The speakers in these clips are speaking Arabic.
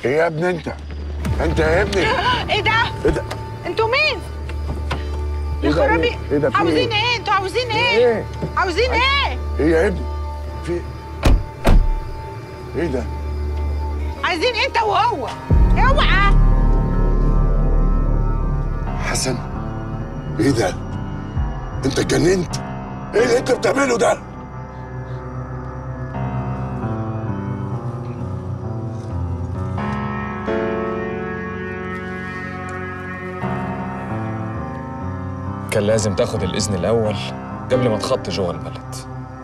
ايه يا ابني انت يا ابني؟ ايه ده؟ ايه ده؟ انتوا مين؟ يا خرابي، ايه ده؟ عاوزين ايه؟ انتوا عاوزين ايه؟ عاوزين ايه؟ ايه يا ابني؟ في ايه ده؟ عايزين انت وهو، اوعى. حسن، ايه ده؟ انت اتجننت؟ ايه اللي انت بتعمله ده؟ كان لازم تاخد الإذن الأول قبل ما تخطي جوه البلد.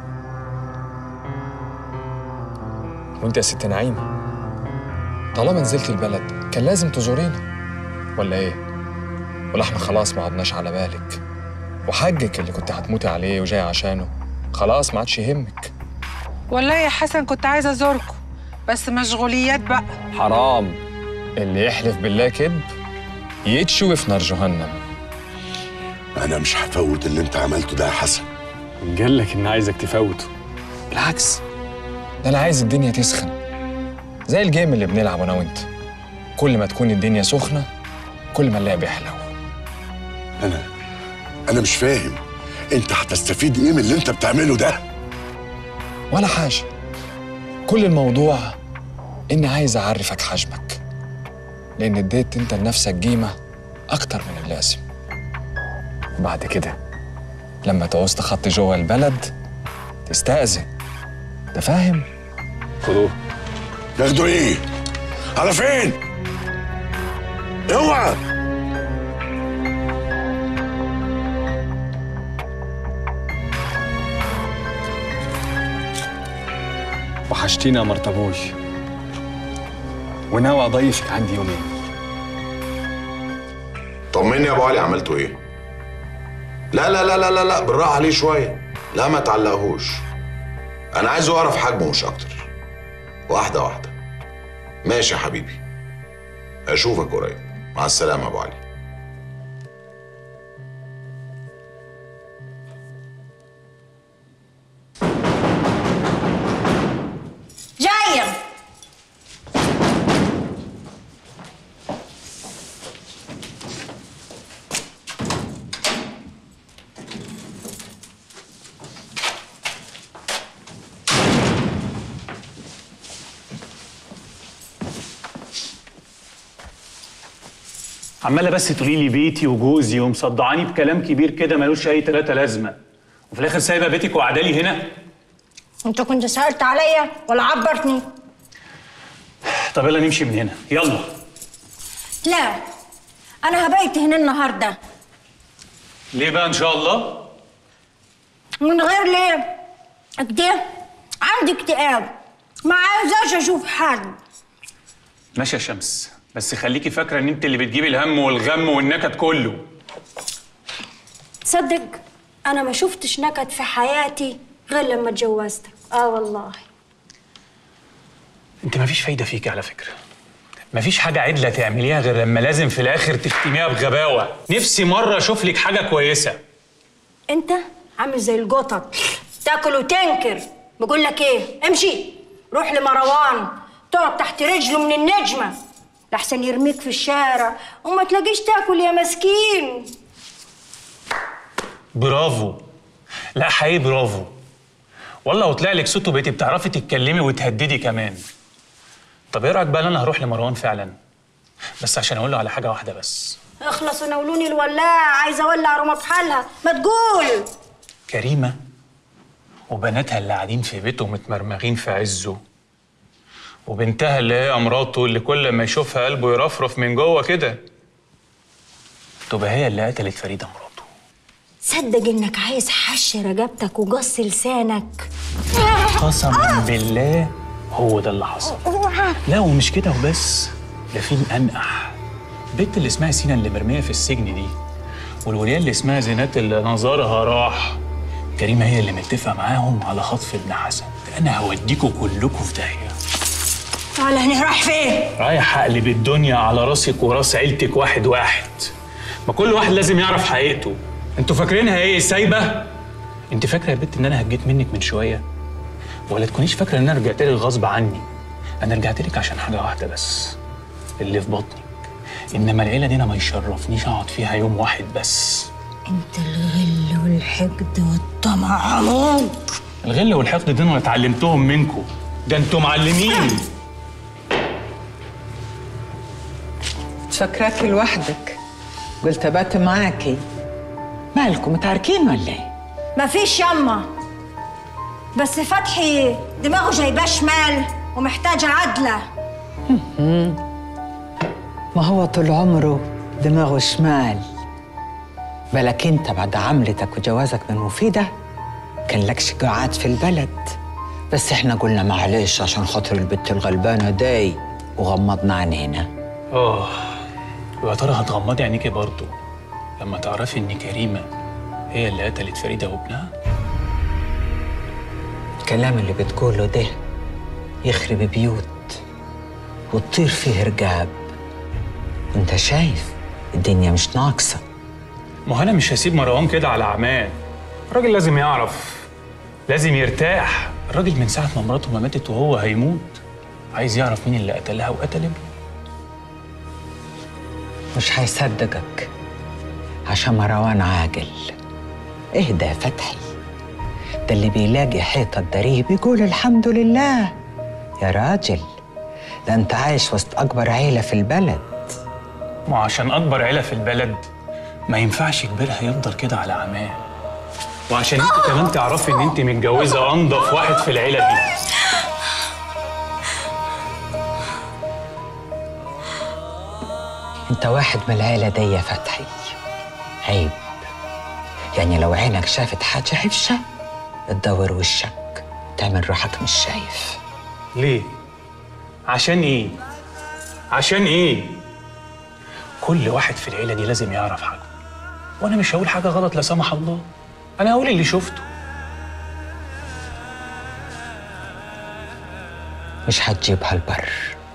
وانت يا ست نعيمة، طالما نزلت البلد كان لازم تزورينا ولا ايه؟ ولا احنا خلاص ما عدناش على بالك؟ وحقك اللي كنت هتموتي عليه وجاي عشانه خلاص ما عادش يهمك. والله يا حسن كنت عايزه ازوركم بس مشغوليات بقى. حرام، اللي يحلف بالله كذب يتشوي في نار جهنم. انا مش هفوت اللي انت عملته ده يا حسن. قال لك ان عايزك تفوته. بالعكس، ده انا عايز الدنيا تسخن زي الجيم اللي بنلعبه انا وانت. كل ما تكون الدنيا سخنه كل ما اللعب يحلو. انا مش فاهم انت هتستفيد ايه من اللي انت بتعمله ده؟ ولا حاجه، كل الموضوع اني عايز اعرفك حجمك، لان اديت انت لنفسك قيمه اكتر من اللازم. بعد كده لما تعوز تخطي جوه البلد تستأذن، انت فاهم؟ خدوه. ياخدوا ايه؟ على فين؟ اوعى. وحشتينا يا مرتبوي، وناوي اضيفك عندي يومين. طمني يا ابو علي، عملتوا ايه؟ لا لا لا لا لا لا، بالراحه عليه شويه، لا ما تعلقهوش. انا عايزه اعرف حجمه مش اكتر. واحده واحده. ماشي يا حبيبي، اشوفك قريب. مع السلامه يا ابو علي. جايه. عماله بس تقولي لي بيتي وجوزي ومصدعاني بكلام كبير كده ملوش اي تلاته لازمه، وفي الاخر سايبه بيتك وقعدالي هنا. انت كنت سألت عليا ولا عبرتني؟ طب يلا نمشي من هنا، يلا. لا، انا هبيت هنا النهارده. ليه بقى ان شاء الله؟ من غير ليه؟ كده عندي اكتئاب، ما عايزاش اشوف حد. ماشي يا شمس، بس خليكي فاكره ان انت اللي بتجيبي الهم والغم والنكد كله. تصدق انا ما شفتش نكد في حياتي غير لما اتجوزتك. والله انت مفيش فايده فيكي على فكره. مفيش حاجه عدله تعمليها غير لما لازم في الاخر تختميها بغباوه. نفسي مره اشوف لك حاجه كويسه. انت عامل زي القطط، تاكل وتنكر. بقول لك ايه، امشي روح لمروان تقعد تحت رجله من النجمه لحسن يرميك في الشارع وما تلاقيش تاكل يا مسكين. برافو. لا حقيقي برافو والله، وطلع لك صوت وبقيتي بتعرفي تتكلمي وتهددي كمان. طب ايه رايك بقى انا هروح لمروان فعلا، بس عشان اقول له على حاجه واحده بس. اخلص ونولوني الولاعه، عايزه اولع روما بحالها. ما تقول كريمه وبناتها اللي قاعدين في بيته متمرمغين في عزه، وبنتها اللي هي مراته اللي كل ما يشوفها قلبه يرفرف من جوه كده، تبقى هي اللي قتلت فريده مراته. صدق انك عايز حش رقبتك وقص لسانك. قسما بالله هو ده اللي حصل. لا ومش كده وبس، ده في الانقح. البنت اللي اسمها سينا اللي مرميه في السجن دي، والوليه اللي اسمها زينات اللي نظرها راح، كريمه هي اللي متفقه معاهم على خطف ابن حسن. انا هوديكوا كلكوا في داهيه. تعالى هنا، رايح فين؟ رايح اقلب الدنيا على راسك وراس عيلتك واحد واحد. ما كل واحد لازم يعرف حقيقته. انتوا فاكرينها ايه سايبه؟ انت فاكره يا بنت ان انا هجيت منك من شويه؟ ولا تكونيش فاكره ان انا رجعت لك غصب عني. انا رجعت لك عشان حاجه واحده بس، اللي في بطنك. انما العيله دي انا ما يشرفنيش اقعد فيها يوم واحد بس. انت الغل والحقد والطمع عموك. الغل والحقد دي انا اتعلمتهم منكم، ده انتوا معلمين. فاكراكي لوحدك، قلت ابات معاكي. مالكم متعاركين ولا ايه؟ مفيش يما، بس فتحي دماغه جايباه شمال ومحتاجه عدله. ما هو طول عمره دماغه شمال. بالك انت بعد عملتك وجوازك من مفيدة كان لكش قاعات في البلد، بس احنا قلنا معلش عشان خاطر البت الغلبانة داي وغمضنا عينينا. ويا ترى هتغمضي عينيكي برضه لما تعرفي ان كريمه هي اللي قتلت فريده وابنها؟ الكلام اللي بتقوله ده يخرب بيوت وتطير فيه رقاب. انت شايف الدنيا مش ناقصه. ما هو انا مش هسيب مروان كده على عماه. الراجل لازم يعرف، لازم يرتاح. الراجل من ساعه ما مراته ما ماتت وهو هيموت عايز يعرف مين اللي قتلها وقتل ابنه. مش هيصدقك عشان مروان عاقل. اهدى يا فتحي، ده اللي بيلاقي حيطه تداريه بيقول الحمد لله. يا راجل ده انت عايش وسط اكبر عيله في البلد. ما عشان اكبر عيله في البلد ما ينفعش كبيرها يفضل كده على عماه، وعشان انت كمان تعرفي ان انت متجوزه انضف واحد في العيله دي. انت واحد من العيله دي يا فتحي، عيب. يعني لو عينك شافت حاجه حفشه تدور وشك تعمل روحك مش شايف. ليه؟ عشان ايه؟ عشان ايه؟ كل واحد في العيله دي لازم يعرف حاجه، وانا مش هقول حاجه غلط لا سمح الله، انا هقول اللي شفته. مش هتجيبها البر.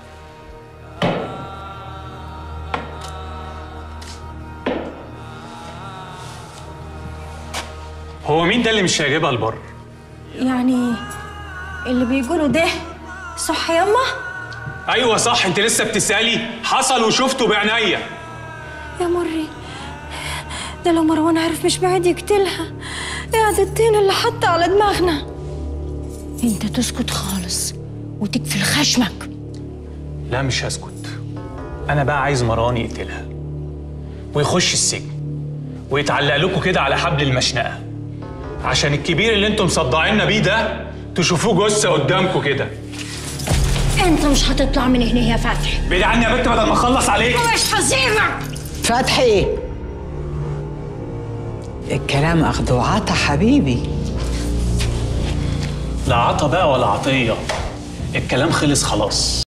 هو مين ده اللي مش هيجيبها البر؟ يعني اللي بيقولوا ده صح يما؟ ايوه صح. انت لسه بتسالي؟ حصل وشفته بعينيا. يا مري، ده لو مروان عرف مش بعيد يقتلها. قاعد الطين اللي حتى على دماغنا. انت تسكت خالص وتقفل خشمك. لا مش هسكت. انا بقى عايز مروان يقتلها ويخش السجن ويتعلق لكم كده على حبل المشنقه، عشان الكبير اللي انتم مصدعيننا بيه ده تشوفوه جثه قدامكم كده. انت مش هتطلع من هنا يا فتحي. بعيد عني يا بنت بدل ما اخلص عليك. مش هسيبك فتحي، الكلام اخذ وعطا حبيبي. لا عطا بقى ولا عطيه، الكلام خلص خلاص.